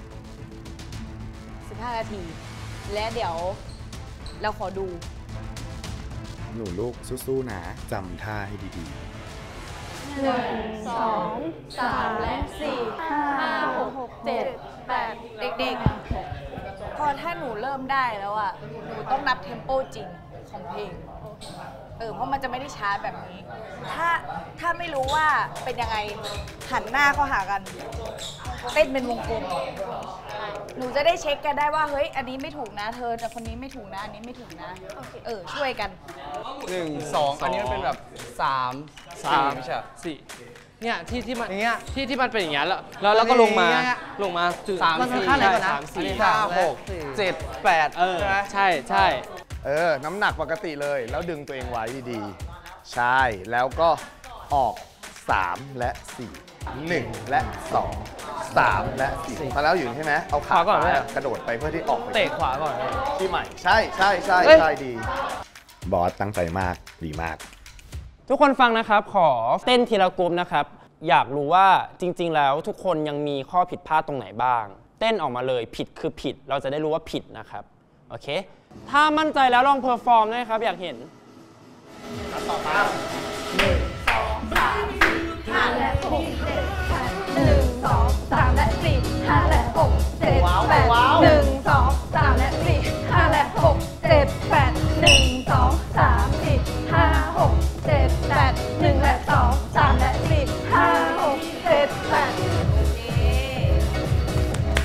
สิบห้านาทีและเดี๋ยวเราขอดูหนูลูกสู้ๆนะจำท่าให้ดีๆหนึ่ง สอง สาม และสี่ ห้า หก เจ็ด แปดเด็กๆพอถ้าหนูเริ่มได้แล้วอ่ะหนูต้องนับเทมโปจริงของเพลงเออเพราะมันจะไม่ได้ช้าแบบนี้ถ้าถ้าไม่รู้ว่าเป็นยังไงหันหน้าเข้าหากันเต้นเป็นวงกลมหนูจะได้เช็คกันได้ว่าเฮ้ยอันนี้ไม่ถูกนะเธอแต่คนนี้ไม่ถูกนะอันนี้ไม่ถูกนะเออช่วยกันหนึ่ง สองอันนี้มันเป็นแบบสามสามใช่สี่เนี่ยที่ที่มันที่ที่มันเป็นอย่างเงี้ยแล้วแล้วเราก็ลงมาลงมาสามสี่สามสี่ห้าหกเจ็ดแปดเออใช่ใช่เออน้ำหนักปกติเลยแล้วดึงตัวเองไว้ดีๆใช่แล้วก็ออกสามและสี่หนึ่งและสองสามและสี่พอแล้วอยู่ใช่ไหมเอาขาก่อนกระโดดไปเพื่อที่ออกไปเตะขวาก่อนที่ใหม่ใช่ใช่ใช่ใช่ดีบอสตั้งใจมากดีมากทุกคนฟังนะครับขอเต้นทีละกลุ่มนะครับอยากรู้ว่าจริงๆแล้วทุกคนยังมีข้อผิดพลาดตรงไหนบ้างเต้นออกมาเลยผิดคือผิดเราจะได้รู้ว่าผิดนะครับโอเคถ้ามั่นใจแล้วลองเพอร์ฟอร์มได้ครับอยากเห็นต่อไปหนึ่ง สอง สาม สี่ ห้าและหก เจ็ด แปดหนึ่ง สอง สามและสี่ ห้าและหก เจ็ด แปดหนึ่ง สอง สามและสี่ ห้าและหก เจ็ด แปดหนึ่ง สอง สาม สี่ ห้า หก เจ็ด แปดหนึ่งและสองสามและสี่ ห้า หก เจ็ด แปด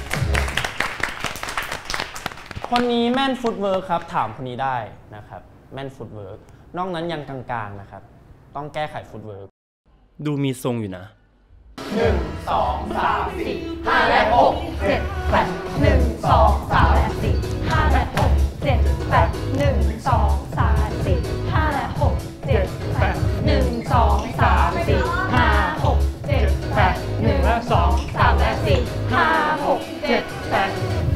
คนนี้แม่นฟุตเวิร์คครับถามคนนี้ได้นะครับแม่นฟุตเวิร์กนอกนั้นยังกลางๆนะครับต้องแก้ไขฟุตเวิร์กดูมีทรงอยู่นะหนึ่งสองสามสี่ห้าและหกเจ็ดแปดหนึ่งสองสามและสี่ห้าและหกเจ็ดแปดหนึ่งสองสามและสี่ห้าและหกเจ็ดแปดหนึ่งสองสามสี่ห้าหกเจ็ดแปดหนึ่งและสองสามและสี่ห้าหกเจ็ดแปด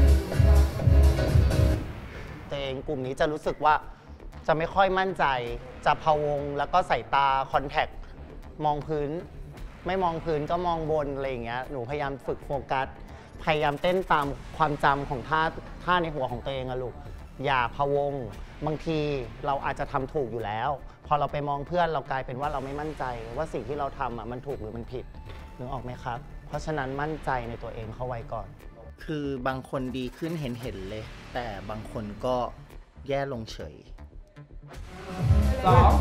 ตัวเองกลุ่มนี้จะรู้สึกว่าจะไม่ค่อยมั่นใจจะพะวงแล้วก็ใส่ตาคอนแทคมองพื้นไม่มองพื้นก็มองบนอะไรอย่างเงี้ยหนูพยายามฝึกโฟกัสพยายามเต้นตามความจำของท่าท่าในหัวของตัวเองอะลูกอย่าพะวงบางทีเราอาจจะทำถูกอยู่แล้วพอเราไปมองเพื่อนเรากลายเป็นว่าเราไม่มั่นใจว่าสิ่งที่เราทำอะมันถูกหรือมันผิดนึกออกไหมครับเพราะฉะนั้นมั่นใจในตัวเองเข้าไว้ก่อนคือบางคนดีขึ้นเห็นเห็นเลย แต่บางคนก็แย่ลงเฉยสอง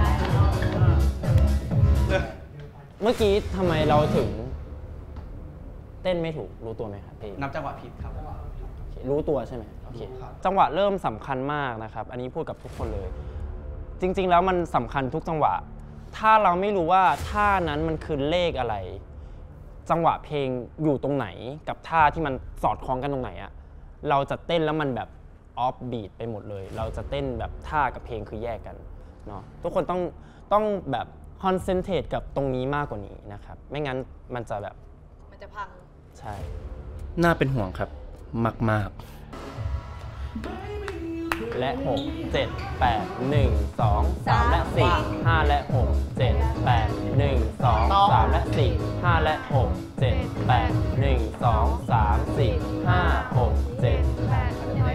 เมื่อกี้ทำไมเราถึงเต้นไม่ถูกรู้ตัวไหมครับพี่นับจังหวะผิดครับรู้ตัวใช่ไหมโอเคจังหวะเริ่มสำคัญมากนะครับอันนี้พูดกับทุกคนเลยจริงๆแล้วมันสำคัญทุกจังหวะถ้าเราไม่รู้ว่าท่านั้นมันคือเลขอะไรจังหวะเพลงอยู่ตรงไหนกับท่าที่มันสอดคล้องกันตรงไหนอะเราจะเต้นแล้วมันแบบออฟบีทไปหมดเลยเราจะเต้นแบบท่ากับเพลงคือแยกกันเนาะทุกคนต้องต้องแบบคอนเซนเทรตกับตรงนี้มากกว่านี้นะครับไม่งั้นมันจะแบบมันจะพังใช่น่าเป็นห่วงครับมากๆและหก เจ็ด แปด หนึ่ง สอง สามและสี่ห้าและหก เจ็ด แปด หนึ่ง สอง สามและสี่ห้าและหก เจ็ด แปด หนึ่ง สอง สาม สี่ห้า หก เจ็ด แปด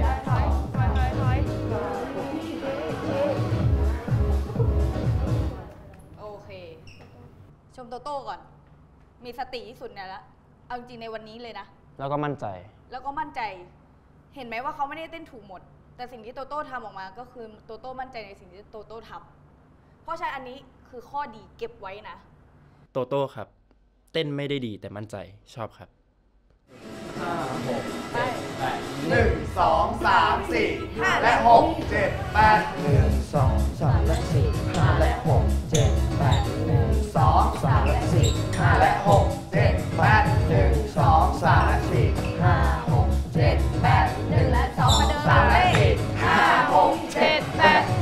โอเคชมโตโต้ก่อนมีสติที่สุดเนี่ยแล้วเอาจริงในวันนี้เลยนะแล้วก็มั่นใจแล้วก็มั่นใจเห็นไหมว่าเขาไม่ได้เต้นถูกหมดแต่สิ่งที่โตโต้ทำออกมาก็คือโตโต้มั่นใจในสิ่งที่โตโต้ทำเพราะฉะนั้นอันนี้คือข้อดีเก็บไว้นะโตโต้ครับเต้นไม่ได้ดีแต่มั่นใจชอบครับห้าหกเจ็ดแปดหนึ่งสองสามสี่ห้าและหกเจ็ดแปดหนึ่งสองสามและสี่ห้าและหกเจ็ดแปดหนึ่งสองสามและสี่ห้าและหกเจ็ดแปดหนึ่งสองสามและสี่ห้าหกเจ็ดแปดหนึ่งและสองสามและสี่ห้าหกเจ็ดแปด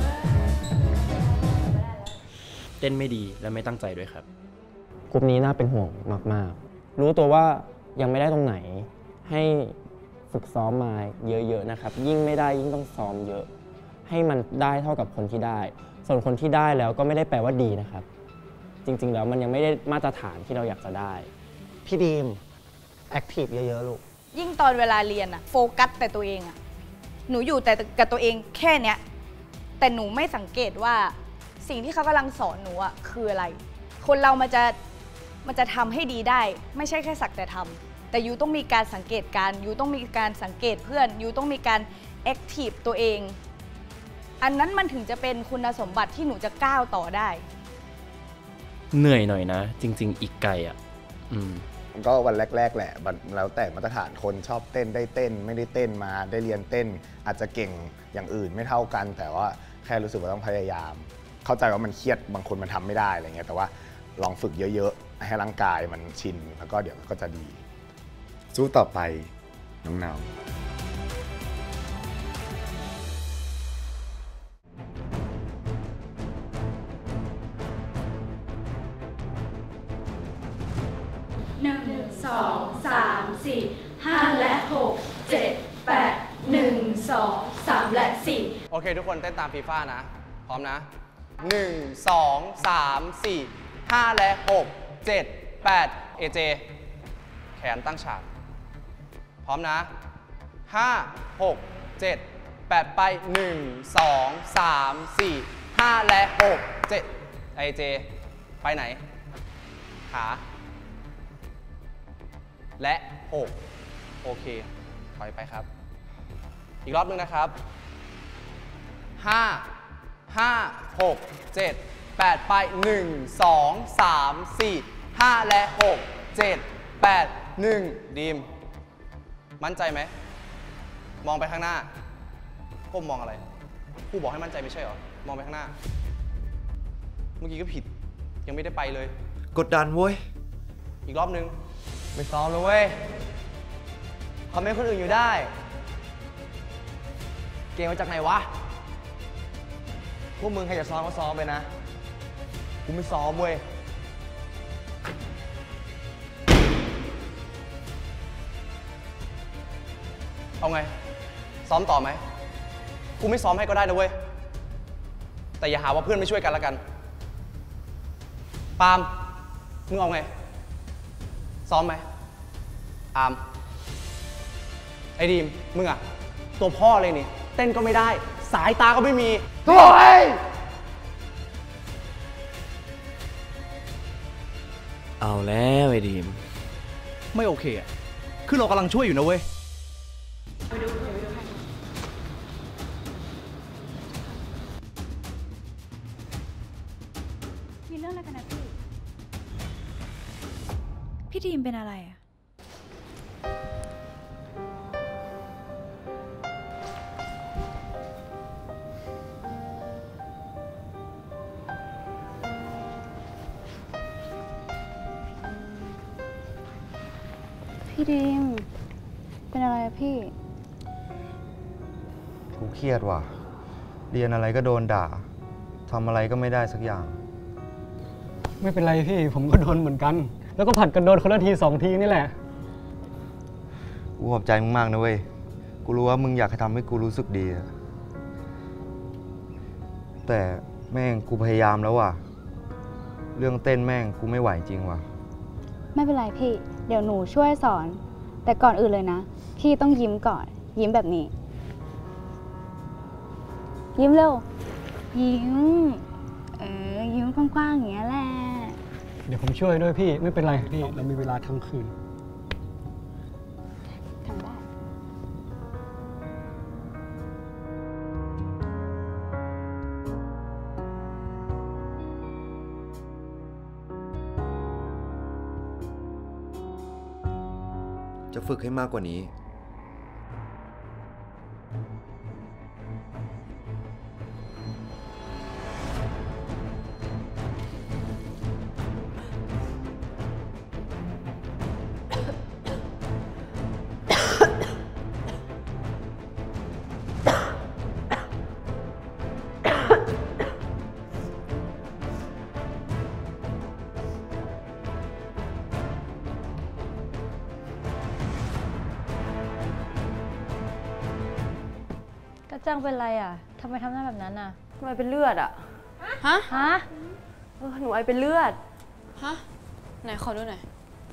เต้นไม่ดีและไม่ตั้งใจด้วยครับกลุ่มนี้น่าเป็นห่วงมากๆรู้ตัวว่ายังไม่ได้ตรงไหนให้ฝึกซ้อมมาเยอะๆนะครับยิ่งไม่ได้ยิ่งต้องซ้อมเยอะให้มันได้เท่ากับคนที่ได้ส่วนคนที่ได้แล้วก็ไม่ได้แปลว่าดีนะครับจริงๆแล้วมันยังไม่ได้มาตรฐานที่เราอยากจะได้พี่ดีมแอคทีฟเยอะๆลูกยิ่งตอนเวลาเรียนอะโฟกัสแต่ตัวเองอะหนูอยู่แต่กับตัวเองแค่เนี้ยแต่หนูไม่สังเกตว่าสิ่งที่เขากำลังสอนหนูอะคืออะไรคนเรามันจะมันจะทำให้ดีได้ไม่ใช่แค่สักแต่ทำแต่ยูต้องมีการสังเกตการยูต้องมีการสังเกตเพื่อนยูต้องมีการแอคทีฟตัวเองอันนั้นมันถึงจะเป็นคุณสมบัติที่หนูจะก้าวต่อได้เหนื่อยหน่อยนะจริงๆอีกไกลอ่ะอืมก็วันแรกๆแหละแล้วแต่มาตรฐานคนชอบเต้นได้เต้นไม่ได้เต้นมาได้เรียนเต้นอาจจะเก่งอย่างอื่นไม่เท่ากันแต่ว่าแค่รู้สึกว่าต้องพยายามเข้าใจว่ามันเครียดบางคนมันทำไม่ได้อะไรเงี้ยแต่ว่าลองฝึกเยอะๆให้ร่างกายมันชินแล้วก็เดี๋ยวก็จะดีสู้ต่อไปน้องนาวหนึ่งสองสามสี่ห้าและหกเจ็ดแปดหนึ่งสองสามและสี่โอเคทุกคนเต้นตามฟีฟ่านะพร้อมนะหนึ่งสองสามสี่ห้าและหกเจ็ดแปดเอเจแขนตั้งฉากพร้อมนะห้าหกเจ็ดแปดไปหนึ่งสองสามสี่ห้าและหกเจ็ดเอเจไปไหนขาและหกโอเคถอยไปครับอีกรอบนึงนะครับห้าห้าหกเจ็ดแปดไปหนึ่งสองสามสี่ห้าและหกเจ็ดแปดหนึ่งดีมมั่นใจไหมมองไปข้างหน้าก้มมองอะไรครูบอกให้มั่นใจไม่ใช่เหรอ มองไปข้างหน้า เมื่อกี้ก็ผิด ยังไม่ได้ไปเลยกดดันเว้ยอีกรอบนึงไม่ซ้อมแล้วเว้ยคอมเมนต์คนอื่นอยู่ได้ เก่งมาจากไหนวะ พวกมึงใครจะซ้อมก็ซ้อมไปนะ กูไม่ซ้อมเว้ยเอาไง ซ้อมต่อไหม กูไม่ซ้อมให้ก็ได้นะเว้ย แต่อย่าหาว่าเพื่อนไม่ช่วยกันละกัน ปาล์ม มึงเอาไง ซ้อมไหม อาม ไอ้ดีม มึงอะตัวพ่อเลยนี่ เต้นก็ไม่ได้ สายตาก็ไม่มีโถ่ยเอาแล้วไอ้ดีมไม่โอเคอ่ะ คือเรากำลังช่วยอยู่นะเว้ยมีเรื่องอะไรกันนะพี่ พี่ทีมเป็นอะไรอะพี่ดีมเป็นอะไรอะพี่กูเครียดว่ะ เรียนอะไรก็โดนด่า ทำอะไรก็ไม่ได้สักอย่างไม่เป็นไรพี่ ผมก็โดนเหมือนกัน แล้วก็ผัดกันโดนคนละทีสองทีนี่แหละกูขอบใจมึงมากนะเว้ย กูรู้ว่ามึงอยากให้ทำให้กูรู้สึกดีอะแต่แม่งกูพยายามแล้วว่ะ เรื่องเต้นแม่งกูไม่ไหวจริงว่ะไม่เป็นไรพี่ เดี๋ยวหนูช่วยสอน แต่ก่อนอื่นเลยนะ พี่ต้องยิ้มก่อน ยิ้มแบบนี้ ยิ้มเร็ว ยิ้ม เออ ยิ้มกว้างๆอย่างเงี้ยแหละเดี๋ยวผมช่วยด้วยพี่ ไม่เป็นไรพี่ เรามีเวลาทั้งคืนทำได้จะฝึกให้มากกว่านี้กระจังเป็นไรอ่ะ ทำไมทำหน้าแบบนั้นอ่ะทำไมเป็นเลือดอ่ะ ฮะ ฮะเออหนูไอเป็นเลือดฮะ ไหนขอดูหน่อย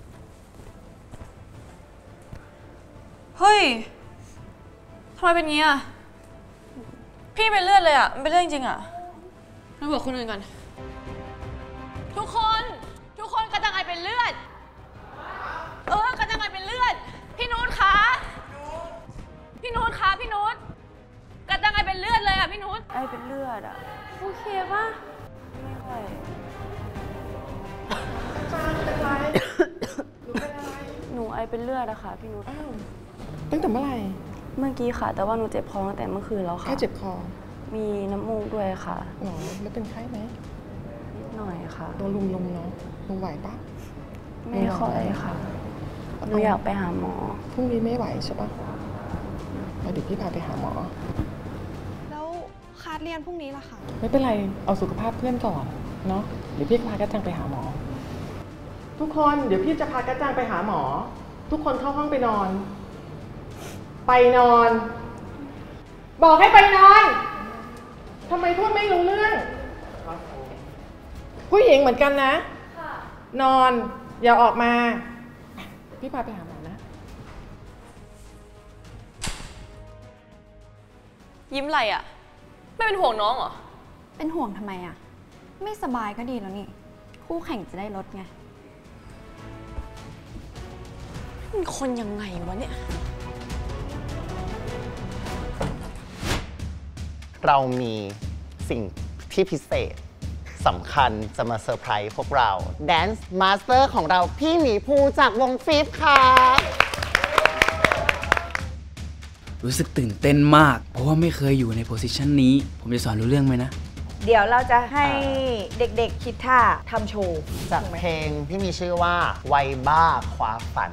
เฮ้ย ทำไมเป็นงี้อ่ะ พี่เป็นเลือดเลยอ่ะ มันเป็นเลือดจริงๆอ่ะมาบอกคนอื่นก่อน ทุกคน ทุกคนกระจังไอเป็นเลือด เออกระจังไอเป็นเลือด พี่นุชคะ พี่นุชคะ พี่นุชกระจังไอเป็นเลือดเลยอ่ะพี่นุชไอเป็นเลือดอ่ะ โอเคป่ะ ไม่ไหวเป็นไรหนูไอเป็นเลือดอะค่ะพี่นุชตั้งแต่เมื่อไหร่เมื่อกี้ค่ะ แต่ว่าหนูเจ็บคอตั้งแต่เมื่อคืนแล้วค่ะแค่เจ็บคอมีน้ำมูกด้วยค่ะหรอแล้วเป็นไข้ไหมนิดหน่อยค่ะโดนลุมลมเนาะหนูไหวปะไม่ค่อยค่ะ หนูอยากไปหาหมอพรุ่งนี้ไม่ไหวใช่ปะเดี๋ยวพี่พาไปหาหมอแล้วคลาสเรียนพรุ่งนี้ล่ะคะไม่เป็นไร เอาสุขภาพเพื่อนก่อนเนาะ เดี๋ยวพี่พากระจังไปหาหมอ ทุกคน เดี๋ยวพี่จะพากระจังไปหาหมอ ทุกคนเข้าห้องไปนอน ไปนอน บอกให้ไปนอน ทำไมพูดไม่รู้เรื่อง ผู้หญิงเหมือนกันนะ นอน อย่าออกมา พี่พาไปหาหมอนะยิ้มอะไรอ่ะ ไม่เป็นห่วงน้องเหรอเป็นห่วงทำไมอ่ะ ไม่สบายก็ดีแล้วนี่ คู่แข่งจะได้ลดไงเป็นคนยังไงวะเนี่ยเรามีสิ่งที่พิเศษสำคัญจะมาเซอร์ไพรส์พวกเรา Dance Master ของเราพี่หมีภูจากวงฟิฟค่ะรู้สึกตื่นเต้นมาก เพราะว่าไม่เคยอยู่ในโพสิชันนี้ ผมจะสอนรู้เรื่องไหมนะเดี๋ยวเราจะให้เด็กๆคิดท่าทำโชว์จากเพลงที่มีชื่อว่าวัยบ้าคว้าฝัน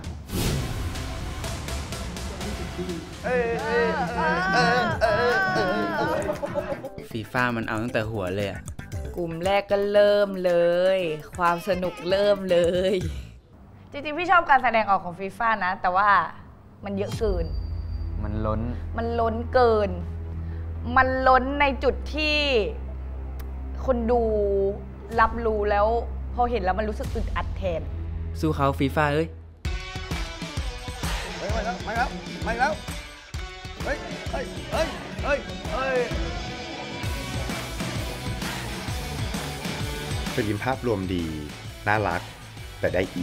ฟีฟ่ามันเอาตั้งแต่หัวเลยอะกลุ่มแรกก็เริ่มเลย ความสนุกเริ่มเลย จริงๆ พี่ชอบการแสดงออกของฟีฟ่านะ แต่ว่ามันเยอะเกินมันล้นมันล้นเกิน มันล้นในจุดที่คนดูรับรู้แล้ว พอเห็นแล้วมันรู้สึกอึดอัดแทนสู้เขาฟีฟ่าเอ้ยเฮ้ยมาแล้วมาแล้วมาแล้วเฮ้ยเฮ้ยเฮ้ยเฮ้ยเฮ้ยฟิล์มภาพรวมดี น่ารัก แต่ได้อีก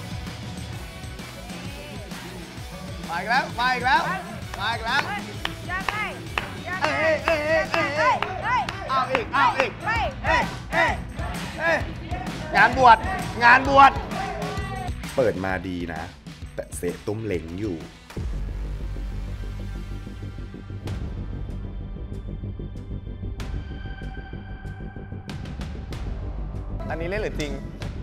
มาอีกแล้ว มาอีกแล้ว มาอีกแล้วยังไงยังไงเอ้ยเอ้ยเอ้ยเอ้ยเอ้ยเอ้ยเอาอีกเอาอีกเอ้ยเอ้ยเอ้ยเอ้ยงานบวชงานบวชเปิดมาดีนะ แต่เสะตุ้มเหลงอยู่ อันนี้เล่นหรือจริง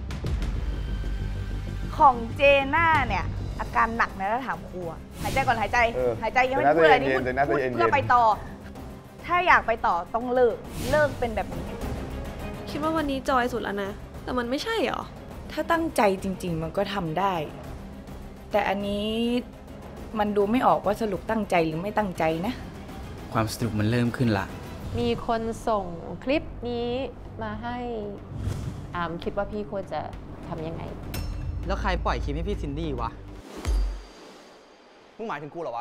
ของเจน่าเนี่ย อาการหนักนะถ้าถามครูอะหายใจก่อนหายใจเออหายใจยังไม่พูดอะไรนี่พูดเจน่าใจพูดเย็นๆเพื่อไปต่อ ถ้าอยากไปต่อต้องเลิก เลิกเป็นแบบนี้คิดว่าวันนี้จอยสุดแล้วนะ แต่มันไม่ใช่เหรอถ้าตั้งใจจริง ๆ มันก็ทำได้ แต่อันนี้มันดูไม่ออกว่าสรุปตั้งใจหรือไม่ตั้งใจนะความสนุกมันเริ่มขึ้นละมีคนส่งคลิปนี้มาให้อามคิดว่าพี่ควรจะทำยังไงแล้วใครปล่อยคลิปให้พี่ซินดี้วะ มึงหมายถึงกูเหรอวะ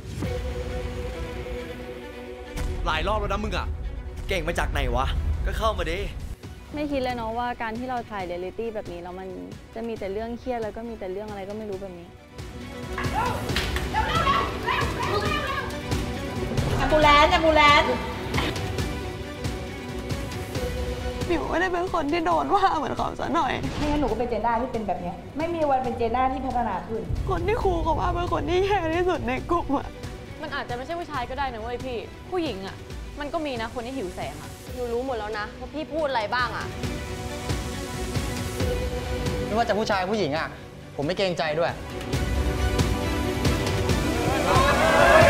หลายรอบแล้วนะมึงอ่ะ เก่งมาจากไหนวะ ก็เข้ามาดิไม่คิดเลยเนาะว่าการที่เราถ่ายเรียลลิตี้แบบนี้แล้วมันจะมีแต่เรื่องเครียดแล้วก็มีแต่เรื่องอะไรก็ไม่รู้แบบนี้แอมบูแลนซ์แอมบูแลนซ์หมิวไม่ได้เป็นคนที่โดนว่าเหมือนเขาซะหน่อยไม่งั้นหนูก็เป็นเจน่าที่เป็นแบบเนี้ยไม่มีวันเป็นเจน่าที่พัฒนาขึ้นคนที่ครูเขาว่าเป็นคนที่แย่ที่สุดในกลุ่มอะมันอาจจะไม่ใช่ผู้ชายก็ได้นะเว้ยพี่ ผู้หญิงอะมันก็มีนะคนที่หิวแสงอะหนูรู้หมดแล้วนะว่าพี่พูดอะไรบ้างอะไม่ว่าจะผู้ชายผู้หญิงอ่ะ ผมไม่เกรงใจด้วยเ